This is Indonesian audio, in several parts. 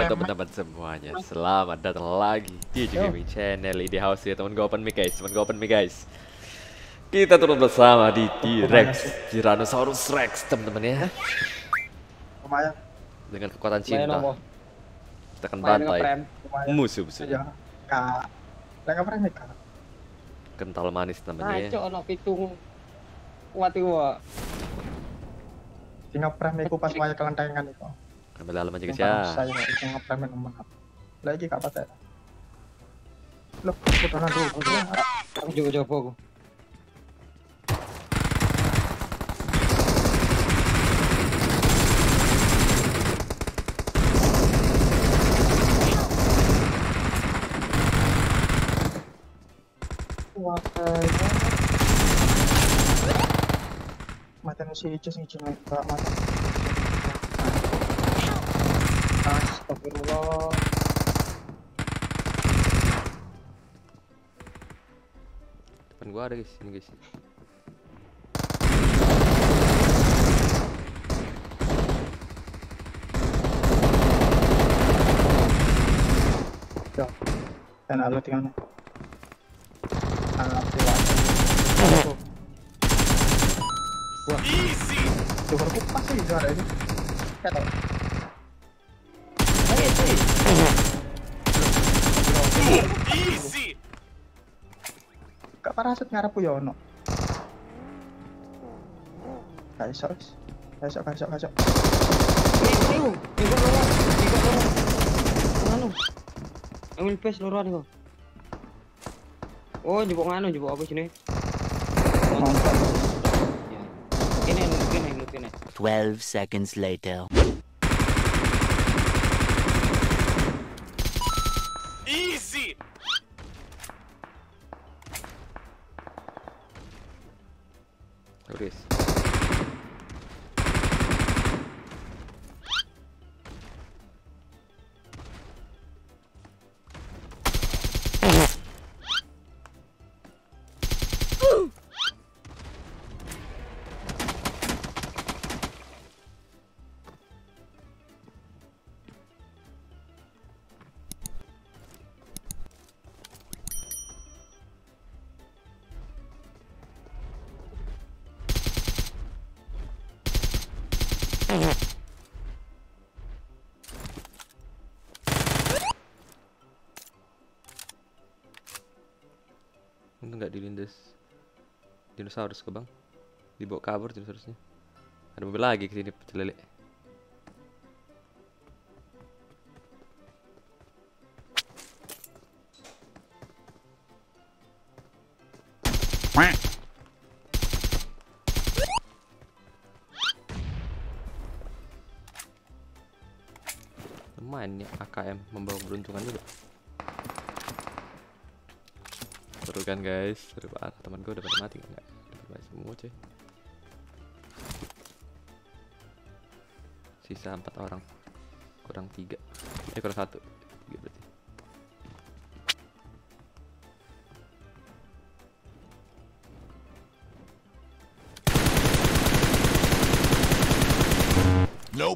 untuk teman-teman semuanya. Selamat datang lagi di Gaming Channel. Ide house ya teman gue open mic guys. Kita turun bersama di T-Rex, Tyrannosaurus Rex teman-teman ya. Lumayan. Dengan kekuatan cinta, kita akan bantai musuh-musuh. Kak, lagi apa nih kak? Kental manis namanya ya. Cok, nak pitung kuat itu. Tinggal prem iku pas waya kelentengan itu. Ambil dalam aja guys ya. Saya itu ngeprem nomor. Lagi kak Pat. Loh, udah dulu. Aku juga coba aku. Wah, mati si Icus nih cuma enggak mati. Astagfirullah. Depan gua ada guys, ini guys. Yo. Dan lalu tinggalnya. Wah, easy. Tuh kupas sih juara ini. Kata. Easy. Kak parasut ngarep yo ono. Kasok. Ambil pes luruan kok. Oh, jebok aku sini. Mantap. Ini. 12 seconds later. Easy. Guys. Untung nggak dilindas dinosaurus ke bang, dibawa kabur dinosaurusnya. Ada mobil lagi kesini pecel lele. Lumayan ya AKM membawa keberuntungan juga. Seru kan guys, seru banget. Teman gue udah pada mati enggak? Udah pada semua cuy. Sisa 4 orang, kurang 3, kurang 1, 3 berarti. Nope.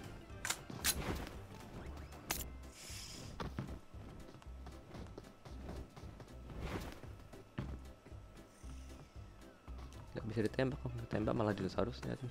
Gak bisa ditembak, tembak malah dinosaurusnya tuh.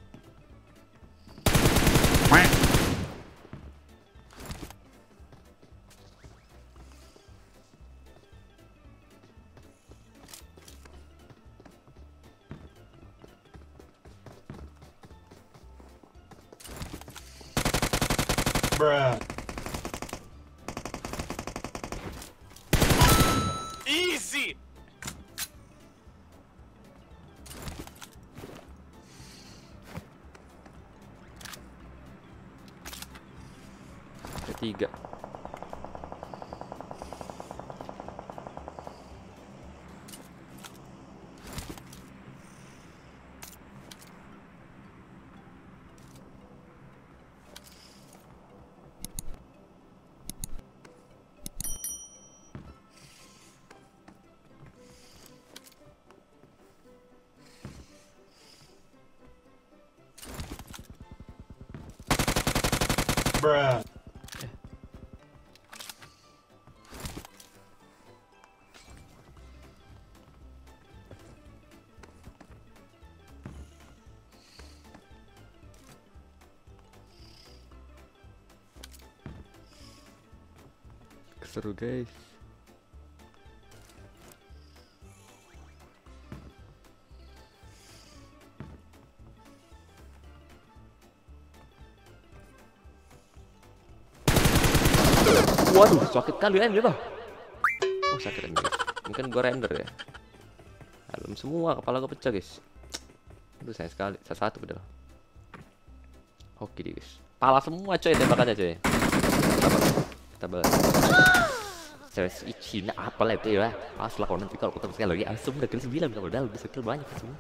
Bruh. Easy. Ketiga. Bruh. Seru guys. Waduh, sakit kali ya bang. Oh sakit guys. Mungkin gue render ya. Dalam semua kepala gue pecah guys. Aduh sayang sekali. Satu padahal. Oke deh guys. Pala semua coy tembakannya coy. Kita balas. Saya Cina apa lah itu ya. Aslah kalau nanti kalau ketemu sekali lagi langsung udah kill 9 kalau udah bisa kill banyak semua.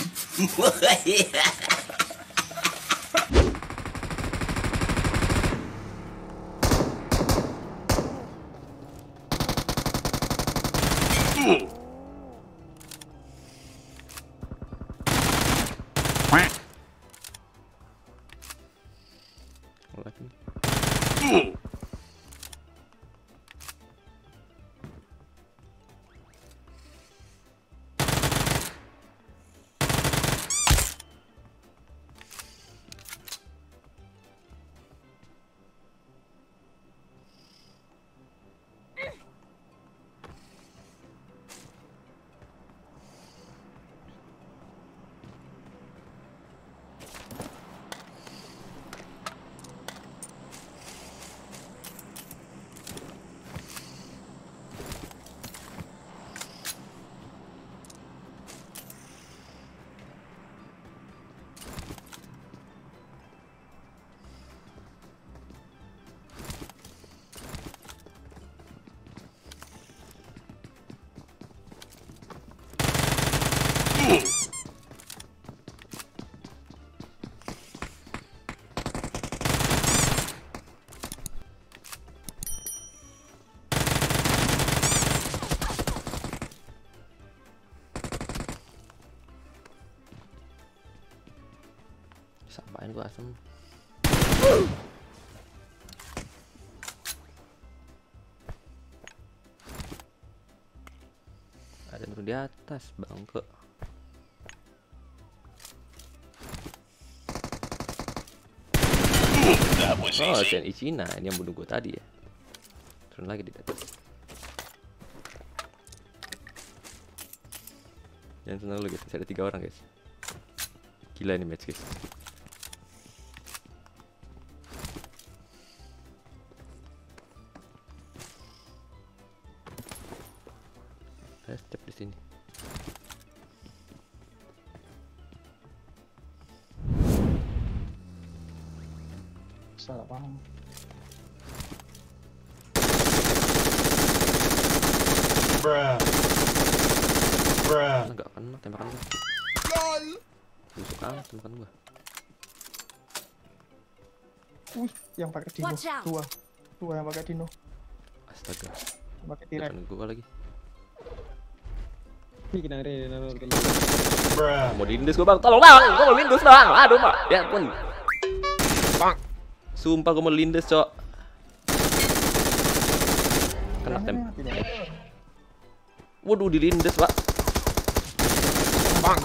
Sampain gua asem. Ada turun di atas bangke. Oh, TNI Cina ini yang bunuh gua tadi ya. Turun lagi di atas. Jangan senang lu guys, ada 3 orang guys. Gila ini match guys. Saya step di sini. Salah paham. Enggak kena tembakan gua. Busuk amat tembakan gua. Yang pakai dino. Watch out. Dua yang pakai dino. Astaga. Pakai tirek. Depan gua lagi. Ini kita ngeri Mau diindus gua bang, tolong bang, gua mau lindus bang, aduh mak, ya ampun. Bang, sumpah gua mau lindus cok. Kena Waduh dilindes pak. Bang.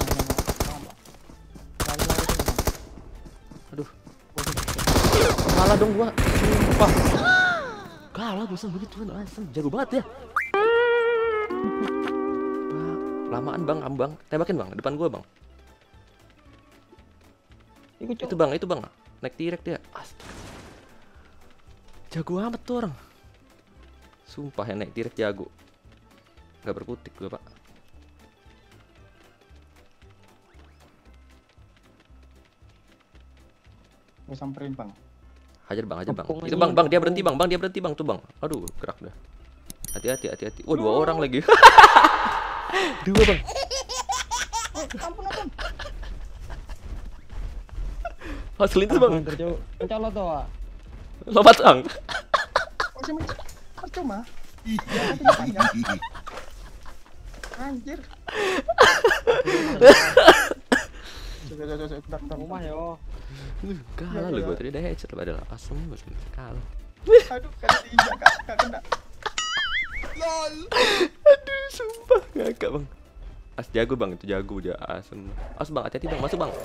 Aduh. Kalah dong gua. Sumpah. Kalah gua sama begitu langsung jago banget ya. Lamaan bang, ambang, tembakin bang, depan gua bang. Itu bang, naik direct dia. Astaga. Jago amat tuh orang. Sumpah yang naik direct jago. Gak berkutik gua pak. Gue samperin bang. Hajar bang. Itu bang, dia berhenti bang, tuh bang. Aduh, gerak dah. Hati-hati. Oh, 2 orang lagi. 2 bang. Ampun. Oh, selintas bang. Mencolot tuh. Lompat bang. Masih percuma. Anjir. Coba. Rumah yo. Kalah lu gua tadi ada headshot padahal asem banget kalah. Aduh, kan tidak gak kena. LOL. Aduh, sumpah ngakak bang. Jago bang, itu jago dia asem. Bang, hati-hati bang, masuk bang.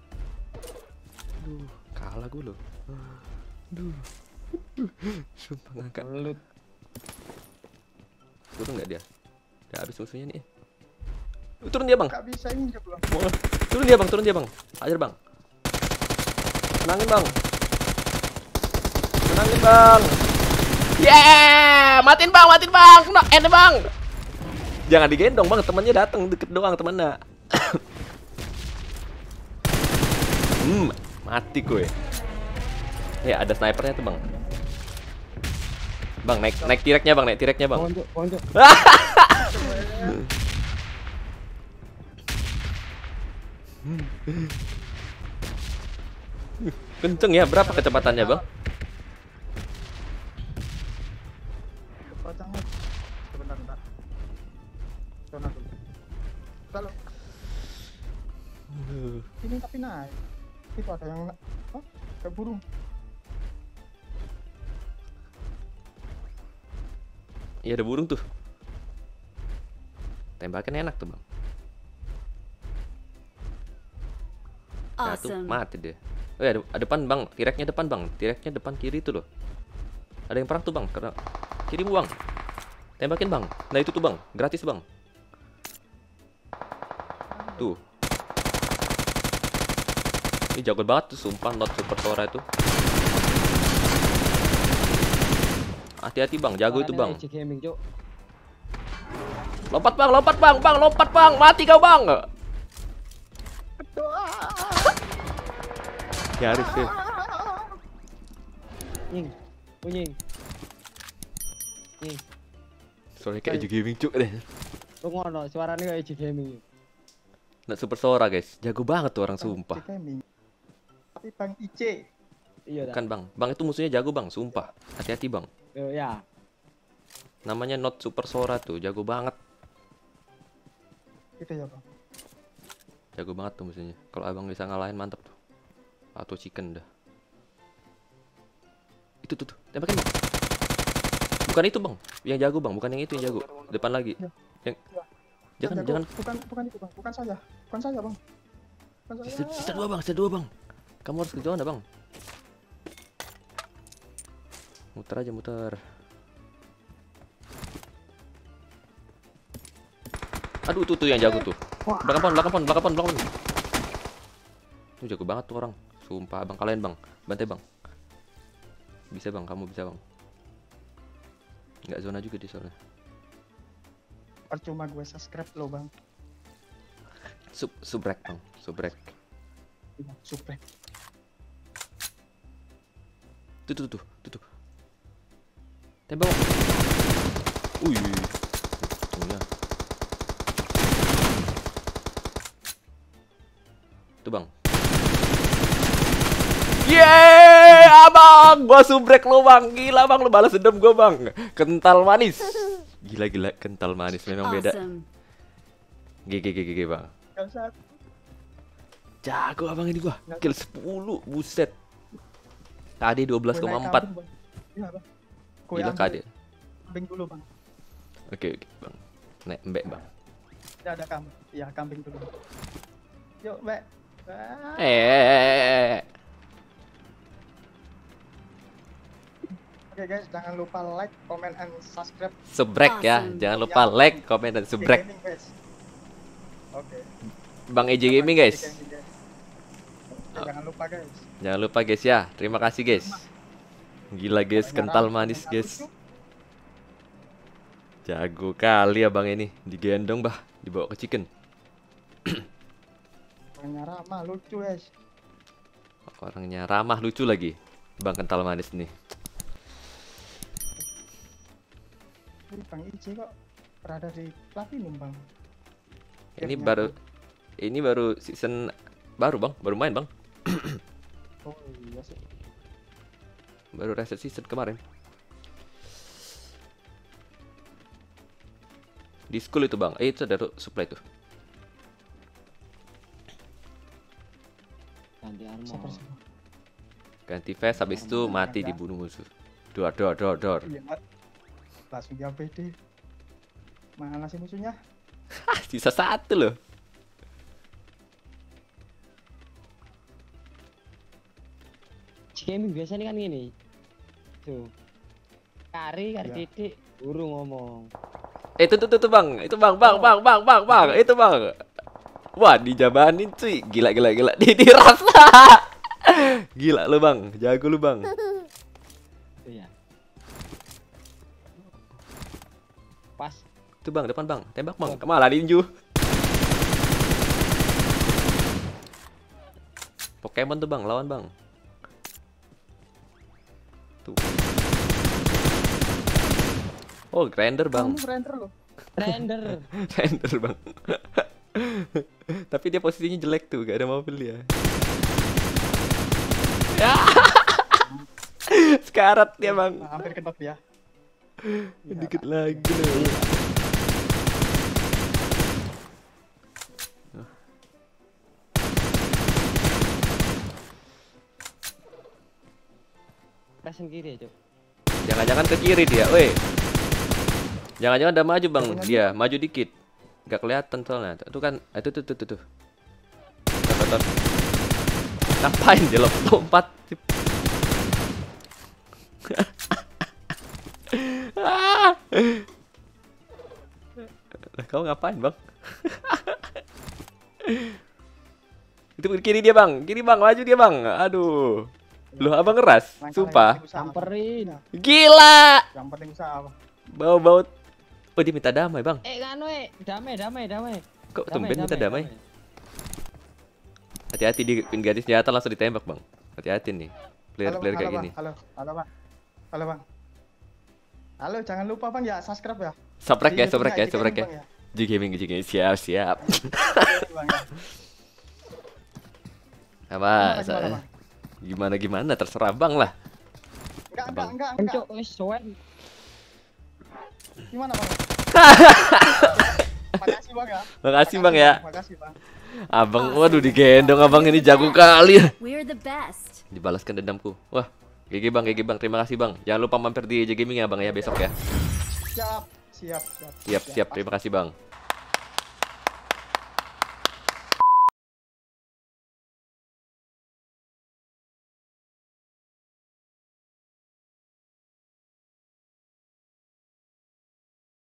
Aduh, kalah gua loh. Aduh. Sumpah ngakak. Turun nggak dia? Udah habis musuhnya nih. Turun dia bang. Gak bisa injek bang. Turun dia bang, turun dia bang. Ajar bang. Menangin bang. Menangin bang. Yeah, matiin bang, matiin bang. Knock end bang. Jangan digendong bang, temannya datang deket doang temannya. Mati gue. Ya ada snipernya tuh bang. Bang naik tireknya bang, naik tireknya bang. Pohon cok. Kenceng ya, berapa kecepatannya bang? Kocangnya. Sebentar. Zona dulu. Kalau ini tapi naik. Itu ada yang kayak burung. Iya ada burung tuh. Tembakin enak tuh bang. Nah tuh Awesome. mati dia. Oh ya ada depan bang, tireknya depan bang, tireknya depan kiri tuh loh. Ada yang perang tuh bang, karena kirimu bang. Tembakin bang. Nah itu tuh bang, gratis bang. Tuh. Ini jago banget tuh, sumpah not super Sora itu. Hati-hati bang, jago itu bang. EJ Gaming cok. Lompat bang, lompat bang, lompat bang, mati kau bang. Nyaris sih. Nying. Nying. Nying. Soalnya kayak EJ Gaming cuk deh. Lu ngono suaranya kayak EJ Gaming. Not super Sora guys, jago banget tuh orang sumpah. Tapi bang IC. Iya dah. Bukan bang, bang itu musuhnya jago bang, sumpah. Hati-hati bang. Yo ya. Namanya Not Super Sora tuh, jago banget. Itu ya bang. Jago banget tuh musuhnya. Kalau abang bisa ngalahin mantap tuh. Atau chicken dah. Itu tuh, tembakin bang. Bukan itu bang, yang jago bang, bukan yang itu yang jago. Depan lagi. Ya. Yang Ya. jangan Jago. jangan. Bukan itu bang, bukan saya bang. Bukan saya. Sisa dua bang, sisa dua bang. Kamu harus ke zona bang. Muter aja muter. Aduh tuh yang jago tuh. Belakang pon. Tuh jago banget tuh orang. Sumpah bang, kalian bang, bantai bang. Bisa bang, kamu bisa bang. Nggak zona juga di soalnya. Percuma gue subscribe lo bang. Subrek bang, subrek. Subrek. Tuh. Tembak bang. Untungnya. Tuh bang. Yeay, abang, gua subrek lo bang, gila bang, lo balas dendam gua bang, kental manis, gila kental manis, memang beda. Awesome. GG bang. Gak Jago abang ini gua, kill 10, buset. KD 12,4. Iya bang. Gila KD. Kambing dulu bang. Oke bang, naik mbek bang. Ya ada kambing. Iya kambing dulu. Yuk mbak. Oke guys, jangan lupa like, comment, and subscribe. Subrek ya, Awesome. jangan lupa like, comment, dan subrek. Gaming, guys. Oke. Bang EJ Gaming guys. Oke, jangan lupa guys. Jangan lupa guys ya, terima kasih guys. Gila guys, kental manis guys. Jago kali abang ini, digendong bah, dibawa ke chicken. Orangnya ramah, lucu guys. Orangnya ramah, lucu lagi. Bang kental manis nih. Ini Bang IC kok berada di platinum bang. Ini baru season baru bang, baru main bang. Oh iya sih. Baru reset season kemarin. Di school itu bang, itu ada supply tuh. Ganti Sabar armor. sabar. Ganti vest, habis itu mati dibunuh musuh. Dor. Iya. Langsung dia PD. Mana sih musuhnya? Sisa satu loh. EJ Gaming biasanya kan gini. Tuh. Kari Iya. titik. Buru ngomong. Itu bang, itu bang, itu bang. Wah, dijabanin cuy, gila. Dirasa. Gila lu bang, jago lu bang. Iya. Pas. Itu bang, depan bang, tembak bang, kemana ninju? Pokemon tuh bang, lawan bang. Tuh. Oh, grinder bang. Kamu render lo. Render. Render bang. Tapi dia posisinya jelek tuh, gak ada mobil dia. Ya. Sekarat dia bang. Nah, hampir kedot ya. Dikit lagi loh. Kasen kiri ya, Cuk. Jangan-jangan ke kiri dia, weh. Jangan-jangan udah maju bang, dia maju dikit. Gak kelihatan soalnya. Itu kan, itu tuh. Tuh. Ngapain dia lompat? Kau ngapain bang? Itu kiri dia bang, maju dia bang. Aduh, loh abang ngeras, sumpah. Samperin. Gila. Yang penting usaha apa? Bau. Oh dia minta damai bang. Kan damai. Kok tumben minta damai? Hati-hati di pin gadis senjata langsung ditembak bang. Hati-hati nih, player kayak Bang. gini. Halo bang. Halo, jangan lupa bang ya subscribe ya. Subscribe ya. Bang, ya. G Gaming, siap. Bang, ya. Apa? Gimana, Bang? Gimana? Terserah bang lah. Enggak. Cuk, wis sowen. Gimana bang? Makasih bang ya. Makasih bang ya. Makasih bang. Abang, waduh digendong abang ini jago kali ya. We're the best. Dibalaskan dendamku. Wah, GG bang, terima kasih bang. Jangan lupa mampir di J Gaming ya bang ya besok ya. Siap. Siap, terima kasih bang.